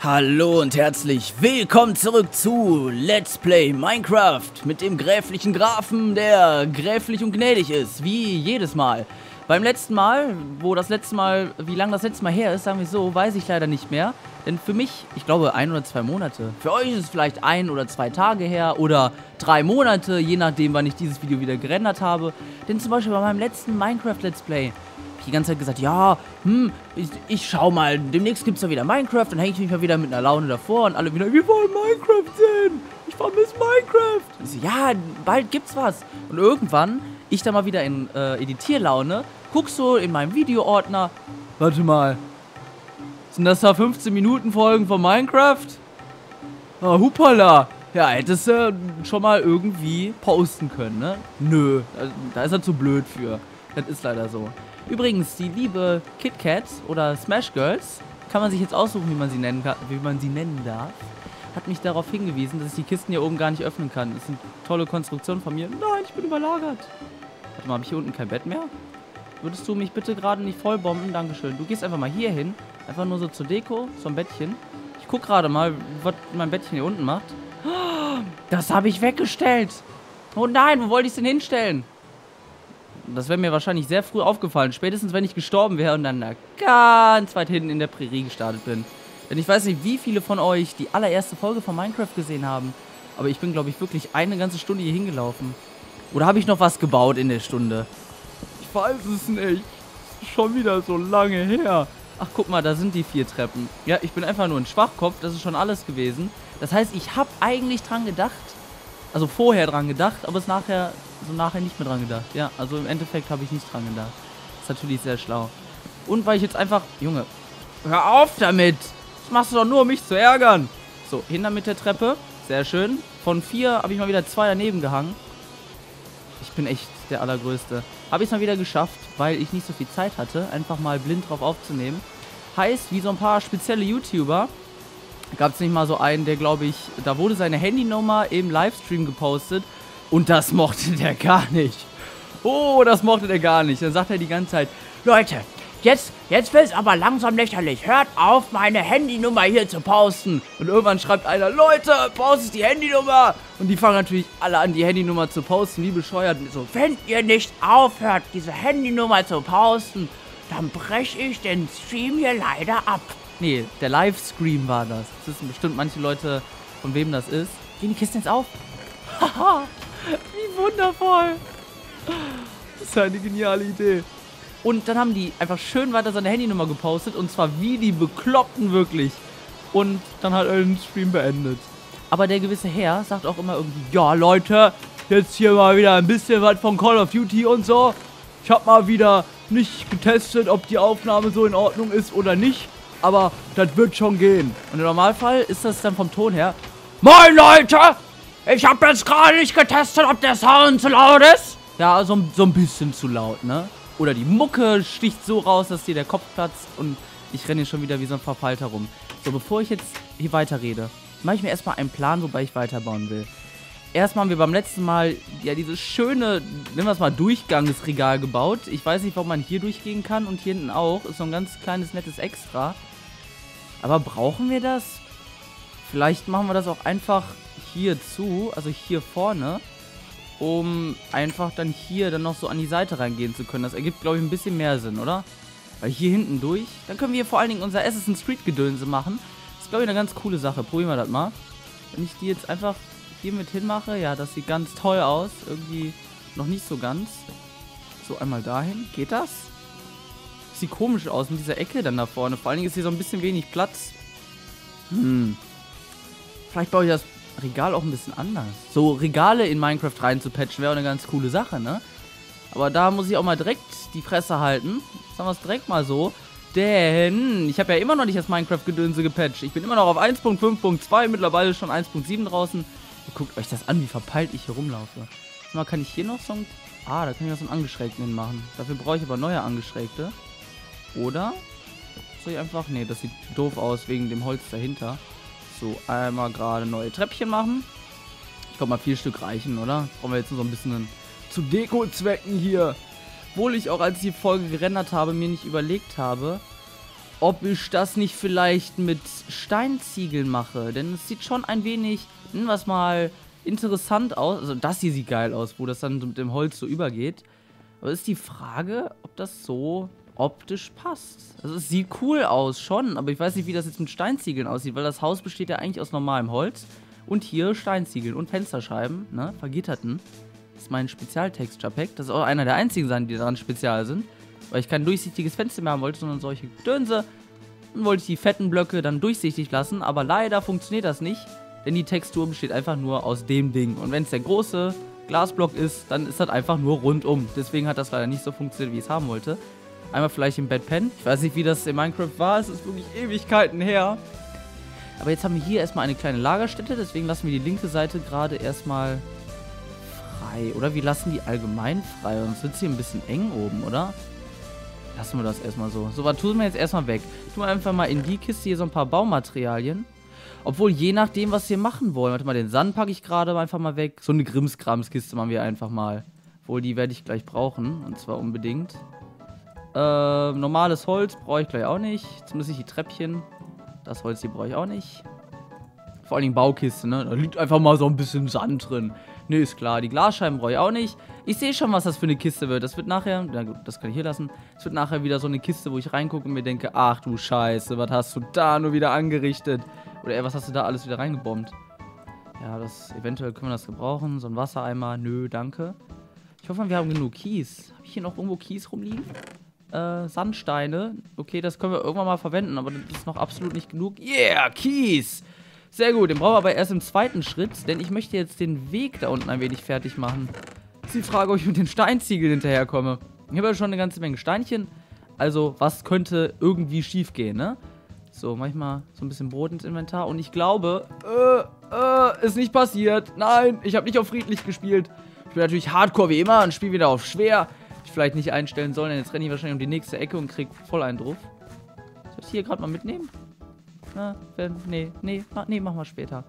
Hallo und herzlich willkommen zurück zu Let's Play Minecraft mit dem gräflichen Grafen, der gräflich und gnädig ist, wie jedes Mal. Beim letzten Mal, wie lange das letzte Mal her ist, sagen wir so, weiß ich leider nicht mehr. Denn für mich, ich glaube 1 oder 2 Monate. Für euch ist es vielleicht 1 oder 2 Tage her oder 3 Monate, je nachdem, wann ich dieses Video wieder gerendert habe. Denn zum Beispiel bei meinem letzten Minecraft Let's Play die ganze Zeit gesagt, ja, ich schau mal, demnächst gibt's ja wieder Minecraft, dann hänge ich mich mal wieder mit einer Laune davor und alle wieder, wir wollen Minecraft sehen, ich vermisse Minecraft. Ich so, ja, bald gibt's was. Und irgendwann, ich dann mal wieder in Editierlaune, guck so in meinem Videoordner, warte mal, sind das da 15 Minuten Folgen von Minecraft? Ah, hupala. Ja, hättest du schon mal irgendwie posten können, ne? Nö, da ist er zu blöd für. Das ist leider so. Übrigens, die liebe KitKat oder Smash Girls, kann man sich jetzt aussuchen, wie man sie nennen darf, hat mich darauf hingewiesen, dass ich die Kisten hier oben gar nicht öffnen kann. Das ist eine tolle Konstruktion von mir. Nein, ich bin überlagert. Warte mal, habe ich hier unten kein Bett mehr? Würdest du mich bitte gerade nicht vollbomben? Dankeschön. Du gehst einfach mal hier hin. Einfach nur so zur Deko, zum Bettchen. Ich guck gerade mal, was mein Bettchen hier unten macht. Das habe ich weggestellt. Oh nein, wo wollte ich es denn hinstellen? Das wäre mir wahrscheinlich sehr früh aufgefallen. Spätestens, wenn ich gestorben wäre und dann da ganz weit hinten in der Prärie gestartet bin. Denn ich weiß nicht, wie viele von euch die allererste Folge von Minecraft gesehen haben. Aber ich bin, glaube ich, wirklich eine ganze Stunde hier hingelaufen. Oder habe ich noch was gebaut in der Stunde? Ich weiß es nicht. Schon wieder so lange her. Ach, guck mal, da sind die 4 Treppen. Ja, ich bin einfach nur ein Schwachkopf. Das ist schon alles gewesen. Das heißt, ich habe eigentlich dran gedacht. Also vorher dran gedacht, aber es nachher nicht mehr dran gedacht. Ja, also im Endeffekt habe ich nicht dran gedacht. Das ist natürlich sehr schlau. Und weil ich jetzt einfach... Junge, hör auf damit! Das machst du doch nur, um mich zu ärgern. So, hinter mit der Treppe. Sehr schön. Von 4 habe ich mal wieder 2 daneben gehangen. Ich bin echt der Allergrößte. Habe ich es mal wieder geschafft, weil ich nicht so viel Zeit hatte, einfach mal blind drauf aufzunehmen. Heißt, wie so ein paar spezielle YouTuber... Gab es nicht mal so einen, der, glaube ich, da wurde seine Handynummer im Livestream gepostet und das mochte der gar nicht. Oh, das mochte der gar nicht. Dann sagt er die ganze Zeit, Leute, jetzt wird es aber langsam lächerlich. Hört auf, meine Handynummer hier zu posten. Und irgendwann schreibt einer, Leute, postet die Handynummer. Und die fangen natürlich alle an, die Handynummer zu posten, wie bescheuert. Und so, wenn ihr nicht aufhört, diese Handynummer zu posten, dann breche ich den Stream hier leider ab. Nee, der Livestream war das. Das wissen bestimmt manche Leute, von wem das ist. Gehen die Kisten jetzt auf? Haha, wie wundervoll. Das ist eine geniale Idee. Und dann haben die einfach schön weiter seine Handynummer gepostet. Und zwar wie die Bekloppten wirklich. Und dann hat er den Stream beendet. Aber der gewisse Herr sagt auch immer irgendwie, ja Leute, jetzt hier mal wieder ein bisschen was von Call of Duty und so. Ich habe mal wieder nicht getestet, ob die Aufnahme so in Ordnung ist oder nicht. Aber das wird schon gehen. Und im Normalfall ist das dann vom Ton her. Moin Leute! Ich habe jetzt gerade nicht getestet, ob der Sound zu laut ist. Ja, so ein bisschen zu laut, ne? Oder die Mucke sticht so raus, dass dir der Kopf platzt. Und ich renne hier schon wieder wie so ein Verfallter rum. So, bevor ich jetzt hier weiterrede, mache ich mir erstmal einen Plan, wobei ich weiterbauen will. Erstmal haben wir beim letzten Mal ja dieses schöne, nennen wir es mal, Durchgangsregal gebaut. Ich weiß nicht, warum man hier durchgehen kann und hier hinten auch. Ist so ein ganz kleines, nettes Extra. Aber brauchen wir das? Vielleicht machen wir das auch einfach hier zu, also hier vorne, um einfach dann hier dann noch so an die Seite reingehen zu können. Das ergibt, glaube ich, ein bisschen mehr Sinn, oder? Weil hier hinten durch, dann können wir hier vor allen Dingen unser Assassin's Creed Gedönse machen. Das ist, glaube ich, eine ganz coole Sache. Probieren wir das mal. Wenn ich die jetzt einfach hier mit hinmache, ja, das sieht ganz toll aus. Irgendwie noch nicht so ganz. So, einmal dahin. Geht das? Sieht komisch aus mit dieser Ecke dann da vorne. Vor allen Dingen ist hier so ein bisschen wenig Platz. Vielleicht baue ich das Regal auch ein bisschen anders. So Regale in Minecraft reinzupatchen wäre eine ganz coole Sache, ne? Aber da muss ich auch mal direkt die Fresse halten. Sagen wir es direkt mal so. Denn ich habe ja immer noch nicht das Minecraft-Gedönse gepatcht. Ich bin immer noch auf 1.5.2, mittlerweile schon 1.7 draußen. Ihr guckt euch das an, wie verpeilt ich hier rumlaufe. Mal, kann ich hier noch so ein... Ah, da kann ich noch so einen Angeschrägten hinmachen. Dafür brauche ich aber neue Angeschrägte. Oder? Soll ich einfach... Nee, das sieht doof aus wegen dem Holz dahinter. So, einmal gerade neue Treppchen machen. Ich glaube mal 4 Stück reichen, oder? Brauchen wir jetzt nur so ein bisschen zu Deko-Zwecken hier. Obwohl ich auch, als ich die Folge gerendert habe, mir nicht überlegt habe, ob ich das nicht vielleicht mit Steinziegeln mache. Denn es sieht schon ein wenig, nennen wir es mal, interessant aus. Also das hier sieht geil aus, wo das dann mit dem Holz so übergeht. Aber ist die Frage, ob das so optisch passt. Also es sieht cool aus schon, aber ich weiß nicht, wie das jetzt mit Steinziegeln aussieht, weil das Haus besteht ja eigentlich aus normalem Holz. Und hier Steinziegeln und Fensterscheiben, ne, vergitterten. Das ist mein Spezial-Texture-Pack. Das ist auch einer der einzigen Sachen, die daran spezial sind. Weil ich kein durchsichtiges Fenster mehr haben wollte, sondern solche Dönse. Dann wollte ich die fetten Blöcke dann durchsichtig lassen, aber leider funktioniert das nicht, denn die Textur besteht einfach nur aus dem Ding. Und wenn es der große Glasblock ist, dann ist das einfach nur rundum. Deswegen hat das leider nicht so funktioniert, wie ich es haben wollte. Einmal vielleicht im Bad Pen. Ich weiß nicht, wie das in Minecraft war. Es ist wirklich Ewigkeiten her. Aber jetzt haben wir hier erstmal eine kleine Lagerstätte. Deswegen lassen wir die linke Seite gerade erstmal frei. Oder wir lassen die allgemein frei. Sonst wird es hier ein bisschen eng oben, oder? Lassen wir das erstmal so. So, was tun wir jetzt erstmal weg? Tun wir einfach mal in die Kiste hier so ein paar Baumaterialien. Obwohl, je nachdem, was wir machen wollen. Warte mal, den Sand packe ich gerade einfach mal weg. So eine Grimmskrams-Kiste machen wir einfach mal. Obwohl, die werde ich gleich brauchen. Und zwar unbedingt. Normales Holz brauche ich gleich auch nicht. Zumindest nicht die Treppchen. Das Holz hier brauche ich auch nicht. Vor allen Dingen Baukiste, ne? Da liegt einfach mal so ein bisschen Sand drin. Ne, ist klar. Die Glasscheiben brauche ich auch nicht. Ich sehe schon, was das für eine Kiste wird. Das wird nachher, na gut, das kann ich hier lassen. Es wird nachher wieder so eine Kiste, wo ich reingucke und mir denke, ach du Scheiße, was hast du da nur wieder angerichtet? Oder was hast du da alles wieder reingebombt? Ja, eventuell können wir das gebrauchen. So ein Wassereimer, nö, danke. Ich hoffe, wir haben genug Kies. Habe ich hier noch irgendwo Kies rumliegen? Sandsteine. Okay, das können wir irgendwann mal verwenden, aber das ist noch absolut nicht genug. Yeah, Kies! Sehr gut, den brauchen wir aber erst im zweiten Schritt, denn ich möchte jetzt den Weg da unten ein wenig fertig machen. Ist die Frage, ob ich mit den Steinziegeln hinterherkomme. Ich habe ja schon eine ganze Menge Steinchen, also was könnte irgendwie schief gehen, ne? So, manchmal so ein bisschen Brot ins Inventar und ich glaube, ist nicht passiert. Nein, ich habe nicht auf friedlich gespielt. Ich bin natürlich hardcore wie immer und spiele wieder auf schwer. Ich vielleicht nicht einstellen sollen, denn jetzt renne ich wahrscheinlich um die nächste Ecke und krieg voll einen drauf. Soll ich hier gerade mal mitnehmen? Na, nee, machen wir später.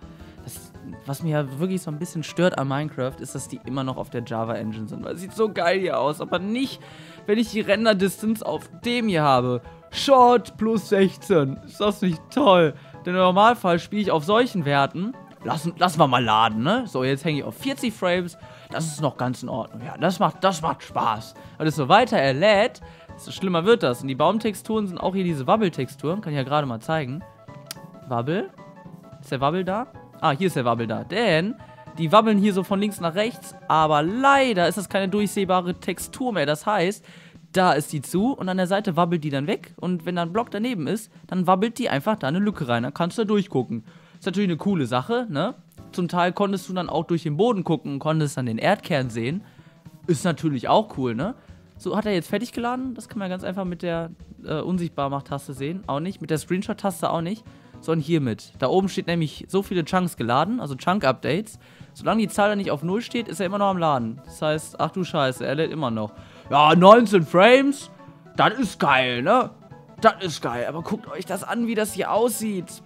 Was mir ja wirklich so ein bisschen stört an Minecraft, ist, dass die immer noch auf der Java Engine sind. Weil es sieht so geil hier aus, aber nicht, wenn ich die Render-Distance auf dem hier habe. Short plus 16. Ist das nicht toll? Denn im Normalfall spiele ich auf solchen Werten. Lassen wir mal laden, ne? So, jetzt hänge ich auf 40 Frames. Das ist noch ganz in Ordnung. Ja, das macht Spaß. Und desto weiter er lädt, desto schlimmer wird das. Und die Baumtexturen sind auch hier diese Wabbeltexturen. Kann ich ja gerade mal zeigen. Wabbel. Ist der Wabbel da? Ah, hier ist der Wabbel da. Denn die wabbeln hier so von links nach rechts. Aber leider ist das keine durchsehbare Textur mehr. Das heißt, da ist die zu und an der Seite wabbelt die dann weg. Und wenn da ein Block daneben ist, dann wabbelt die einfach da eine Lücke rein. Dann kannst du da durchgucken. Ist natürlich eine coole Sache, ne? Zum Teil konntest du dann auch durch den Boden gucken und konntest dann den Erdkern sehen. Ist natürlich auch cool, ne? So, hat er jetzt fertig geladen? Das kann man ganz einfach mit der Unsichtbar-Mach-Taste sehen. Auch nicht. Mit der Screenshot-Taste auch nicht. Sondern hiermit. Da oben steht nämlich so viele Chunks geladen, also Chunk-Updates. Solange die Zahl da nicht auf 0 steht, ist er immer noch am Laden. Das heißt, ach du Scheiße, er lädt immer noch. Ja, 19 Frames, das ist geil, ne? Das ist geil. Aber guckt euch das an, wie das hier aussieht.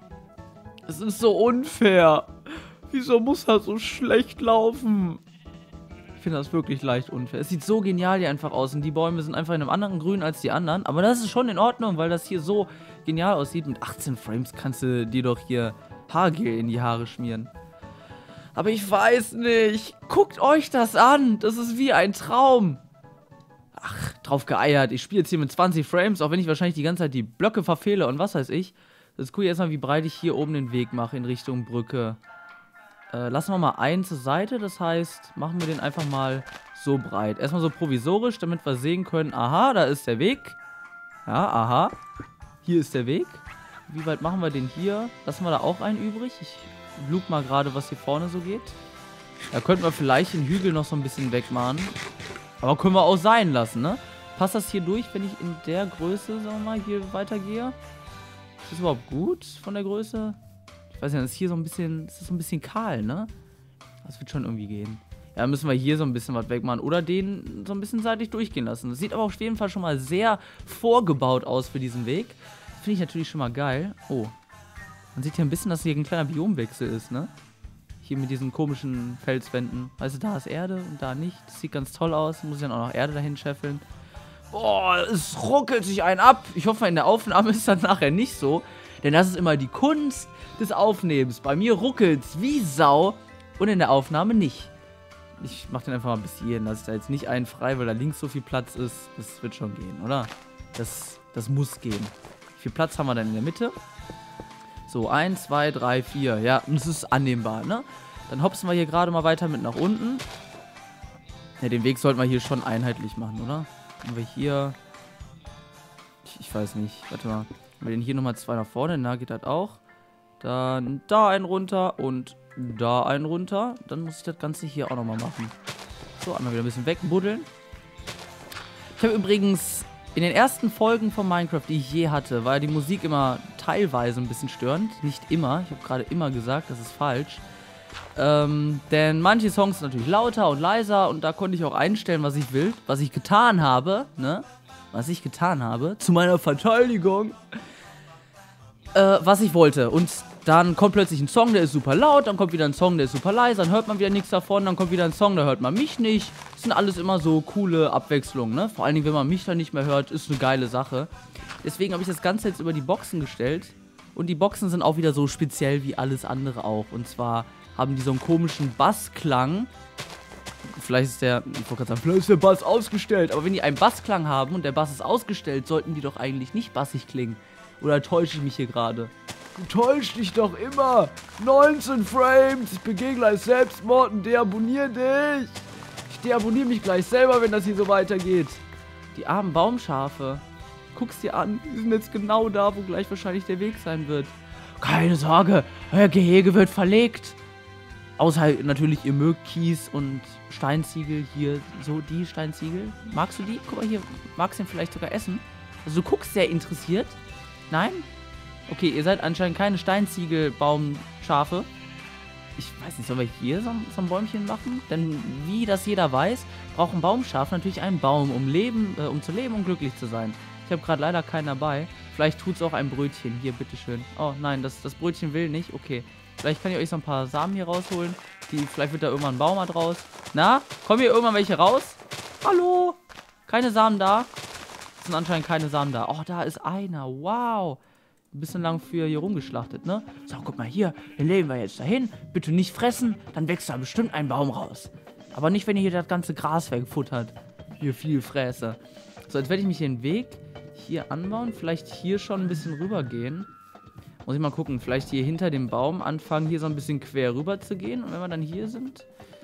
Es ist so unfair. Wieso muss das so schlecht laufen? Ich finde das wirklich leicht unfair. Es sieht so genial hier einfach aus und die Bäume sind einfach in einem anderen Grün als die anderen. Aber das ist schon in Ordnung, weil das hier so genial aussieht. Mit 18 Frames kannst du dir doch hier Haargel in die Haare schmieren. Aber ich weiß nicht. Guckt euch das an. Das ist wie ein Traum. Ach, drauf geeiert. Ich spiele jetzt hier mit 20 Frames, auch wenn ich wahrscheinlich die ganze Zeit die Blöcke verfehle und was weiß ich. Das gucke ich erstmal, wie breit ich hier oben den Weg mache in Richtung Brücke. Lassen wir mal einen zur Seite, das heißt, machen wir den einfach mal so breit. Erstmal so provisorisch, damit wir sehen können, aha, da ist der Weg. Ja, aha. Hier ist der Weg. Wie weit machen wir den hier? Lassen wir da auch einen übrig? Ich look mal gerade, was hier vorne so geht. Da könnten wir vielleicht den Hügel noch so ein bisschen wegmachen. Aber können wir auch sein lassen, ne? Passt das hier durch, wenn ich in der Größe, sagen wir mal, hier weitergehe? Ist das überhaupt gut von der Größe? Ich weiß nicht, das ist hier so ein bisschen kahl, ne? Das wird schon irgendwie gehen. Ja, dann müssen wir hier so ein bisschen was wegmachen. Oder den so ein bisschen seitlich durchgehen lassen. Das sieht aber auf jeden Fall schon mal sehr vorgebaut aus für diesen Weg. Das finde ich natürlich schon mal geil. Oh. Man sieht hier ein bisschen, dass hier ein kleiner Biomwechsel ist, ne? Hier mit diesen komischen Felswänden. Weißt du, da ist Erde und da nicht. Das sieht ganz toll aus. Muss ich dann auch noch Erde dahin scheffeln. Boah, es ruckelt sich einen ab. Ich hoffe, in der Aufnahme ist das nachher nicht so. Denn das ist immer die Kunst des Aufnehmens. Bei mir ruckelt's wie Sau und in der Aufnahme nicht. Ich mach den einfach mal bis hierhin. Lass ich da jetzt nicht einen frei, weil da links so viel Platz ist. Das wird schon gehen, oder? Das muss gehen. Wie viel Platz haben wir dann in der Mitte? So, 1, 2, 3, 4. Ja, und es ist annehmbar, ne? Dann hopsen wir hier gerade mal weiter mit nach unten. Ja, den Weg sollten wir hier schon einheitlich machen, oder? Haben wir hier... Ich weiß nicht. Warte mal. Haben wir den hier nochmal 2 nach vorne? Na, geht das auch. Dann da einen runter und da einen runter. Dann muss ich das Ganze hier auch nochmal machen. So, einmal wieder ein bisschen wegbuddeln. Ich habe übrigens in den ersten Folgen von Minecraft, die ich je hatte, war die Musik immer teilweise ein bisschen störend. Nicht immer. Ich habe gerade immer gesagt, das ist falsch. Denn manche Songs sind natürlich lauter und leiser und da konnte ich auch einstellen, was ich will. Was ich getan habe, ne? Was ich getan habe, zu meiner Verteidigung, was ich wollte. Und dann kommt plötzlich ein Song, der ist super laut, dann kommt wieder ein Song, der ist super leise, dann hört man wieder nichts davon, dann kommt wieder ein Song, da hört man mich nicht. Das sind alles immer so coole Abwechslungen, ne? Vor allen Dingen, wenn man mich dann nicht mehr hört, ist eine geile Sache. Deswegen habe ich das Ganze jetzt über die Boxen gestellt. Und die Boxen sind auch wieder so speziell wie alles andere auch. Und zwar haben die so einen komischen Bassklang. Vielleicht ist der, ich wollte gerade sagen, vielleicht ist der Bass ausgestellt. Aber wenn die einen Bassklang haben und der Bass ist ausgestellt, sollten die doch eigentlich nicht bassig klingen. Oder täusche ich mich hier gerade? Du täuschst dich doch immer. 19 Frames, ich begehe gleich Selbstmord und deabonniere dich. Ich deabonniere mich gleich selber, wenn das hier so weitergeht. Die armen Baumschafe. Guck's dir an, die sind jetzt genau da, wo gleich wahrscheinlich der Weg sein wird. Keine Sorge, euer Gehege wird verlegt. Außer natürlich, ihr mögt Kies und Steinziegel hier, so die Steinziegel. Magst du die? Guck mal hier, magst du den vielleicht sogar essen? Also du guckst sehr interessiert. Nein? Okay, ihr seid anscheinend keine Steinziegelbaumschafe. Ich weiß nicht, sollen wir hier so ein Bäumchen machen? Denn wie das jeder weiß, braucht ein Baumschaf natürlich einen Baum, um zu leben und glücklich zu sein. Ich habe gerade leider keinen dabei. Vielleicht tut es auch ein Brötchen. Hier, bitteschön. Oh nein, das Brötchen will nicht. Okay. Vielleicht kann ich euch so ein paar Samen hier rausholen. Vielleicht wird da irgendwann ein Baum mal draus. Na? Kommen hier irgendwann welche raus? Hallo? Keine Samen da? Es sind anscheinend keine Samen da. Oh, da ist einer. Wow. Ein bisschen lang für hier rumgeschlachtet, ne? So, guck mal hier. Den legen wir jetzt dahin. Bitte nicht fressen. Dann wächst da bestimmt ein Baum raus. Aber nicht, wenn ihr hier das ganze Gras wegfuttert. Hier viel Fräse. So, jetzt werde ich mich hier den Weg hier anbauen. Vielleicht hier schon ein bisschen rüber gehen. Muss ich mal gucken. Vielleicht hier hinter dem Baum anfangen, hier so ein bisschen quer rüber zu gehen. Und wenn wir dann hier sind,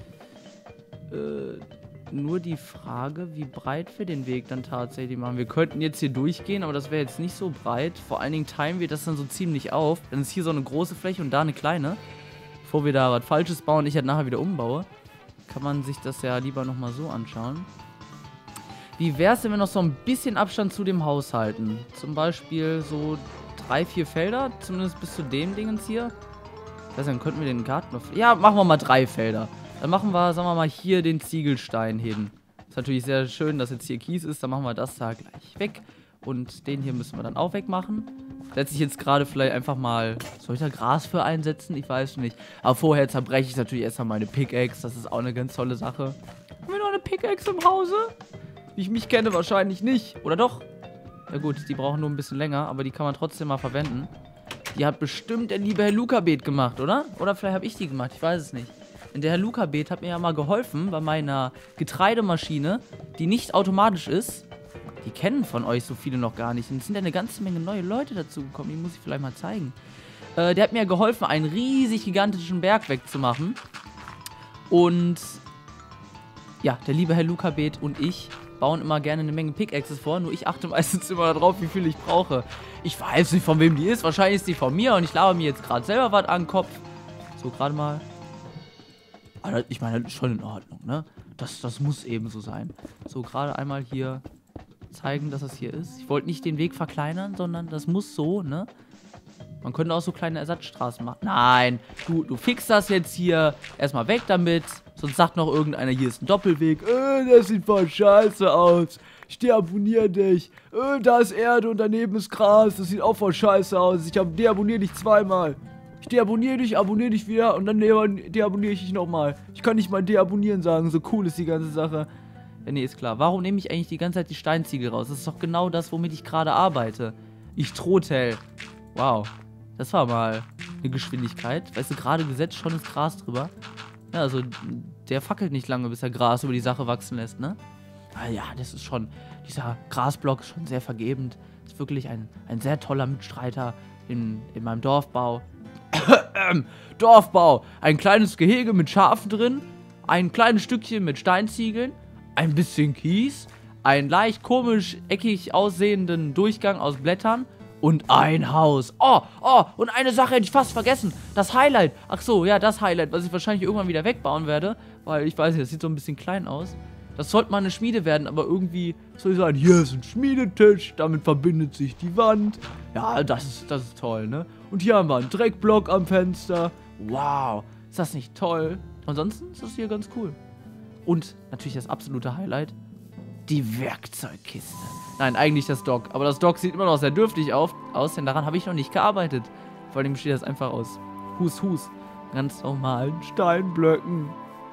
nur die Frage, wie breit wir den Weg dann tatsächlich machen. Wir könnten jetzt hier durchgehen, aber das wäre jetzt nicht so breit. Vor allen Dingen teilen wir das dann so ziemlich auf. Dann ist hier so eine große Fläche und da eine kleine. Bevor wir da was Falsches bauen und ich halt nachher wieder umbaue, kann man sich das ja lieber nochmal so anschauen. Wie wäre es, wenn wir noch so ein bisschen Abstand zu dem Haus halten? Zum Beispiel so 3, 4 Felder, zumindest bis zu dem Dingens hier. Ich weiß nicht, dann könnten wir den Garten noch... Ja, machen wir mal 3 Felder. Dann machen wir, sagen wir mal, hier den Ziegelstein hin. Ist natürlich sehr schön, dass jetzt hier Kies ist. Dann machen wir das da gleich weg. Und den hier müssen wir dann auch wegmachen. Setze ich jetzt gerade vielleicht einfach mal... Soll ich da Gras für einsetzen? Ich weiß nicht. Aber vorher zerbreche ich natürlich erstmal meine Pickaxe. Das ist auch eine ganz tolle Sache. Haben wir noch eine Pickaxe im Hause? Wie ich mich kenne, wahrscheinlich nicht. Oder doch? Ja gut, die brauchen nur ein bisschen länger, aber die kann man trotzdem mal verwenden. Die hat bestimmt der liebe Herr Luca-Beet gemacht, oder? Oder vielleicht habe ich die gemacht, ich weiß es nicht. Denn der Herr Luca-Beet hat mir ja mal geholfen bei meiner Getreidemaschine, die nicht automatisch ist. Die kennen von euch so viele noch gar nicht. Und es sind ja eine ganze Menge neue Leute dazugekommen, die muss ich vielleicht mal zeigen. Der hat mir ja geholfen, einen riesig gigantischen Berg wegzumachen. Und ja, der liebe Herr Luca-Beet und ich bauen immer gerne eine Menge Pickaxes vor, nur ich achte meistens immer darauf, wie viel ich brauche. Ich weiß nicht, von wem die ist. Wahrscheinlich ist die von mir und ich laber mir jetzt gerade selber was an den Kopf. So, gerade mal. Aber ich meine, das ist schon in Ordnung, ne? Das muss eben so sein. So, gerade einmal hier zeigen, dass das hier ist. Ich wollte nicht den Weg verkleinern, sondern das muss so, ne? Man könnte auch so kleine Ersatzstraßen machen. Nein, du fixst das jetzt hier. Erstmal weg damit. Sonst sagt noch irgendeiner, hier ist ein Doppelweg. Das sieht voll scheiße aus. Ich deabonniere dich. Da ist Erde und daneben ist Gras. Das sieht auch voll scheiße aus. Ich deabonniere dich zweimal. Ich deabonniere dich, abonniere dich wieder und dann deabonniere ich dich nochmal. Ich kann nicht mal deabonnieren sagen. So cool ist die ganze Sache. Nee, ist klar. Warum nehme ich eigentlich die ganze Zeit die Steinziegel raus? Das ist doch genau das, womit ich gerade arbeite. Ich Trottel. Wow. Das war mal eine Geschwindigkeit. Weißt du, gerade gesetzt, schon ist Gras drüber. Ja, also der fackelt nicht lange, bis er Gras über die Sache wachsen lässt, ne? Ah ja, das ist schon, dieser Grasblock ist schon sehr vergebend. Ist wirklich ein sehr toller Mitstreiter in meinem Dorfbau. Dorfbau. Ein kleines Gehege mit Schafen drin. Ein kleines Stückchen mit Steinziegeln. Ein bisschen Kies. Einen leicht komisch eckig aussehenden Durchgang aus Blättern. Und ein Haus. Oh, und eine Sache hätte ich fast vergessen. Das Highlight. Ach so, ja, das Highlight, was ich wahrscheinlich irgendwann wieder wegbauen werde. Weil ich weiß nicht, das sieht so ein bisschen klein aus. Das sollte mal eine Schmiede werden, aber irgendwie soll ich sagen, hier ist ein Schmiedetisch, damit verbindet sich die Wand. Ja, das ist toll, ne? Und hier haben wir einen Dreckblock am Fenster. Wow, ist das nicht toll? Ansonsten ist das hier ganz cool. Und natürlich das absolute Highlight, die Werkzeugkiste. Nein, eigentlich das Dock. Aber das Dock sieht immer noch sehr dürftig aus, denn daran habe ich noch nicht gearbeitet. Vor allem besteht das einfach aus Hus, ganz normalen Steinblöcken.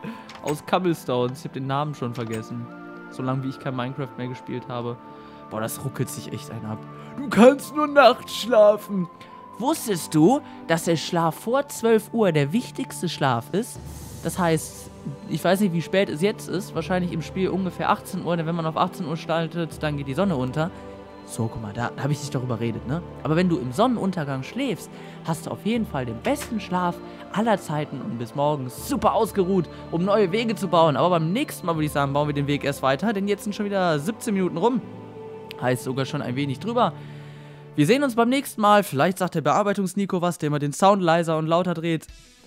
Aus Cobblestones. Ich habe den Namen schon vergessen. So lange wie ich kein Minecraft mehr gespielt habe. Boah, das ruckelt sich echt einen ab. Du kannst nur nachts schlafen. Wusstest du, dass der Schlaf vor 12 Uhr der wichtigste Schlaf ist? Das heißt, ich weiß nicht, wie spät es jetzt ist. Wahrscheinlich im Spiel ungefähr 18 Uhr. Denn wenn man auf 18 Uhr startet, dann geht die Sonne unter. So, guck mal, da habe ich dich doch überredet, ne? Aber wenn du im Sonnenuntergang schläfst, hast du auf jeden Fall den besten Schlaf aller Zeiten und bis morgens super ausgeruht, um neue Wege zu bauen. Aber beim nächsten Mal würde ich sagen, bauen wir den Weg erst weiter, denn jetzt sind schon wieder 17 Minuten rum. Heißt sogar schon ein wenig drüber. Wir sehen uns beim nächsten Mal. Vielleicht sagt der Bearbeitungs-Nico was, der immer den Sound leiser und lauter dreht.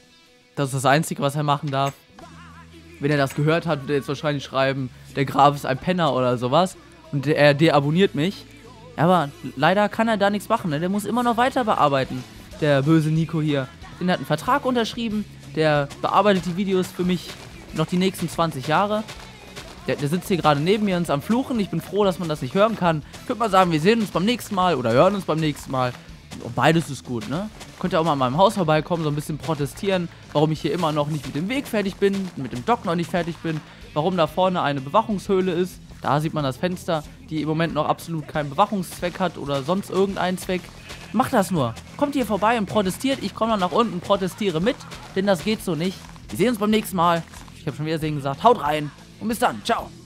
Das ist das Einzige, was er machen darf. Wenn er das gehört hat, wird er jetzt wahrscheinlich schreiben, der Graf ist ein Penner oder sowas. Und er deabonniert mich. Aber leider kann er da nichts machen, ne? Der muss immer noch weiter bearbeiten, der böse Nico hier. Der hat einen Vertrag unterschrieben, der bearbeitet die Videos für mich noch die nächsten 20 Jahre. Der sitzt hier gerade neben mir und ist am Fluchen. Ich bin froh, dass man das nicht hören kann. Ich würde mal sagen, wir sehen uns beim nächsten Mal oder hören uns beim nächsten Mal. Und beides ist gut, ne? Könnt ihr auch mal an meinem Haus vorbeikommen, so ein bisschen protestieren, warum ich hier immer noch nicht mit dem Weg fertig bin, mit dem Dock noch nicht fertig bin, warum da vorne eine Bewachungshöhle ist. Da sieht man das Fenster, die im Moment noch absolut keinen Bewachungszweck hat oder sonst irgendeinen Zweck. Macht das nur. Kommt hier vorbei und protestiert. Ich komme dann nach unten, protestiere mit, denn das geht so nicht. Wir sehen uns beim nächsten Mal. Ich habe schon wieder gesagt. Haut rein und bis dann. Ciao.